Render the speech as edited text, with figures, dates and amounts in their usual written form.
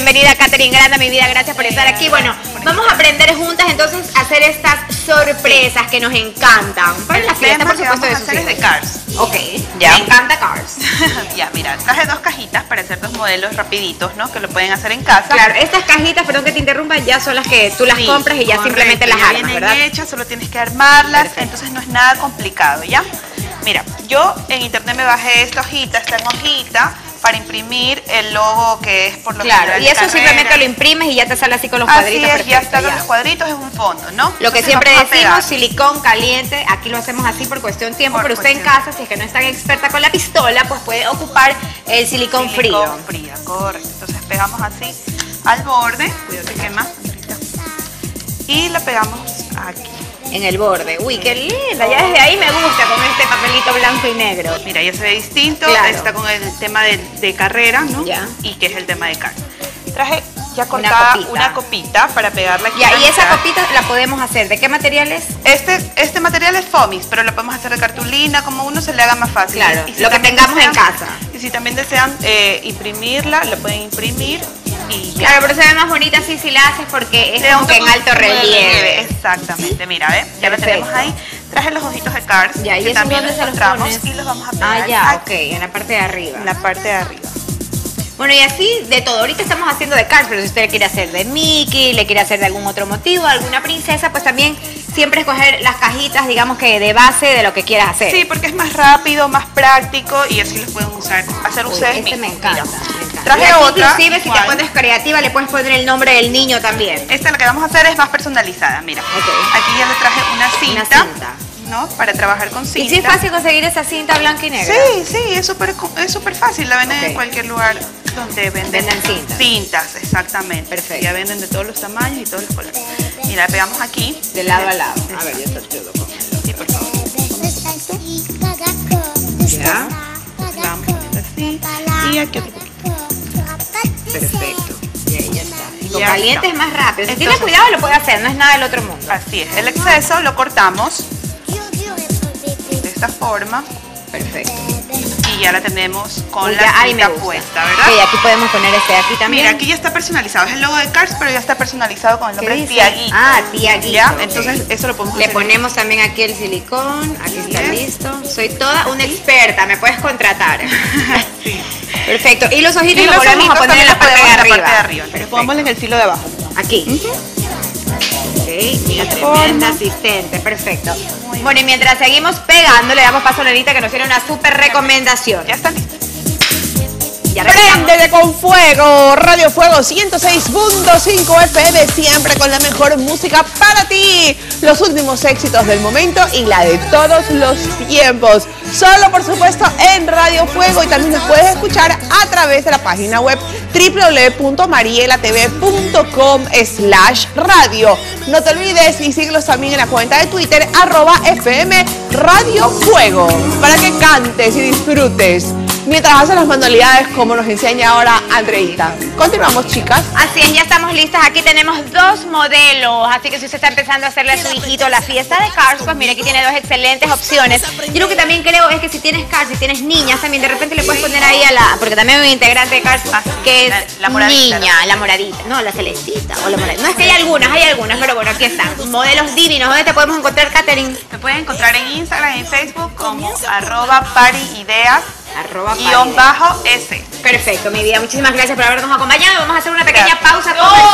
Bienvenida, Katherine Granda, mi vida, gracias por estar aquí. Bueno, vamos a aprender juntas entonces a hacer estas sorpresas que nos encantan. Para la fiesta, por supuesto, de sus hijos. De Cars. Ok, ya. Me encanta Cars. Ya, mira, traje dos cajitas para hacer dos modelos rapiditos, ¿no? Que lo pueden hacer en casa. Claro, estas cajitas, perdón que te interrumpa, ya son las que tú las compras y ya correcto, simplemente las armas, vienen ¿verdad? hechas, solo tienes que armarlas, perfecto. Entonces no es nada complicado, ¿ya? Mira, yo en internet me bajé esta hojita en hojita, para imprimir el logo que es por lo claro, y eso carrera. Simplemente lo imprimes y ya te sale así con los cuadritos. Así es, ya está con los cuadritos, es un fondo, ¿no? Lo que entonces siempre decimos, silicón caliente, aquí lo hacemos así por cuestión de tiempo, pero usted en casa, si es que no es tan experta con la pistola, pues puede ocupar el silicón frío. Fría, correcto. Entonces pegamos así al borde, cuidado que quema, y la pegamos aquí. En el borde. Uy, qué linda. Ya desde ahí me gusta con este papelito blanco y negro. Mira, ya se ve distinto. Claro. Está con el tema de carrera, ¿no? Ya. Y que es el tema de Cars. Traje ya cortada una copita para pegarla aquí. Ya, y esa copita la podemos hacer. ¿De qué material es? Este material es fomis, pero lo podemos hacer de cartulina, como uno se le haga más fácil. Claro, y si lo que tengamos en casa. Y si también desean imprimirla, lo pueden imprimir. Y claro, pero se ve más bonita así si la haces porque es como que en alto relieve. Exactamente, mira, ¿ves? Ya lo tenemos ahí. Traje los ojitos de Cars. Ya, y eso también los encontramos y los vamos a pegar. Ah, ya, ok, en la parte de arriba. En la parte de arriba. Bueno, y así de todo. Ahorita estamos haciendo de Cars, pero si usted le quiere hacer de Mickey, le quiere hacer de algún otro motivo, alguna princesa, pues también siempre escoger las cajitas, digamos que de base de lo que quieras hacer. Sí, porque es más rápido, más práctico y así los pueden hacer ustedes mismos. Me encanta. Traje otra. Inclusive si te pones creativa le puedes poner el nombre del niño también. Esta lo que vamos a hacer es más personalizada, mira. Okay. Aquí ya le traje una cinta. ¿No? Para trabajar con cinta. ¿Y si es fácil conseguir esa cinta blanca y negra? Sí, es súper fácil. La venden en cualquier lugar donde venden cintas. Cintas, exactamente. Perfecto. Ya venden de todos los tamaños y todos los colores. Y la pegamos aquí. De lado a lado. A ver, yo te lo pongo. Sí, por favor. Ya. La vamos poniendo así. Y aquí otro poquito. Perfecto. Y ahí ya está. Lo caliente es más rápido. Si tiene cuidado lo puede hacer, no es nada del otro mundo. Así es. El exceso lo cortamos. De esta forma. Perfecto. Y ya la tenemos con la cinta puesta, ¿verdad? Ok, aquí podemos poner este de aquí también. Mira, aquí ya está personalizado. Es el logo de Cars, pero ya está personalizado con el nombre de Tía Guito. Ah, Tía Guito. ¿Ya? Entonces, eso lo podemos hacer. Le ponemos también aquí el silicón. Aquí está listo. Soy toda una experta. Me puedes contratar. Sí. Perfecto. Y los ojitos los volvemos a poner en la parte de arriba. Pongámosle en el filo de abajo. Aquí. Mira, tremenda asistente, perfecto. Bueno, y mientras seguimos pegando, le damos paso a Nenita que nos tiene una súper recomendación. Ya está listo. Préndele con fuego, Radio Fuego 106.5 FM, siempre con la mejor música para ti. Los últimos éxitos del momento y la de todos los tiempos. Solo, por supuesto, en Radio Fuego y también nos puedes escuchar a través de la página web www.marielatv.com/radio. No te olvides y síguenos también en la cuenta de Twitter @FM Radio Fuego para que cantes y disfrutes mientras haces las manualidades como nos enseña ahora Andreita. Continuamos, chicas. Así es, ya estamos listas. Aquí tenemos dos modelos, así que si usted está empezando a hacerle a su hijito la fiesta de Cars, pues mire, aquí tiene dos excelentes opciones. Yo lo que también creo es que si tienes Cars, si tienes niñas, también de repente le puedes poner ahí a la, porque también hay un integrante de Cars que es la moradita, niña, la moradita, no, la celestita o la moradita. No, es que hay algunas, pero bueno, aquí están. Modelos divinos. ¿Dónde te podemos encontrar, Katherine? Te pueden encontrar en Instagram y en Facebook como @pariideas. _S. Perfecto, mi vida. Muchísimas gracias por habernos acompañado. Vamos a hacer una pequeña pausa comercial.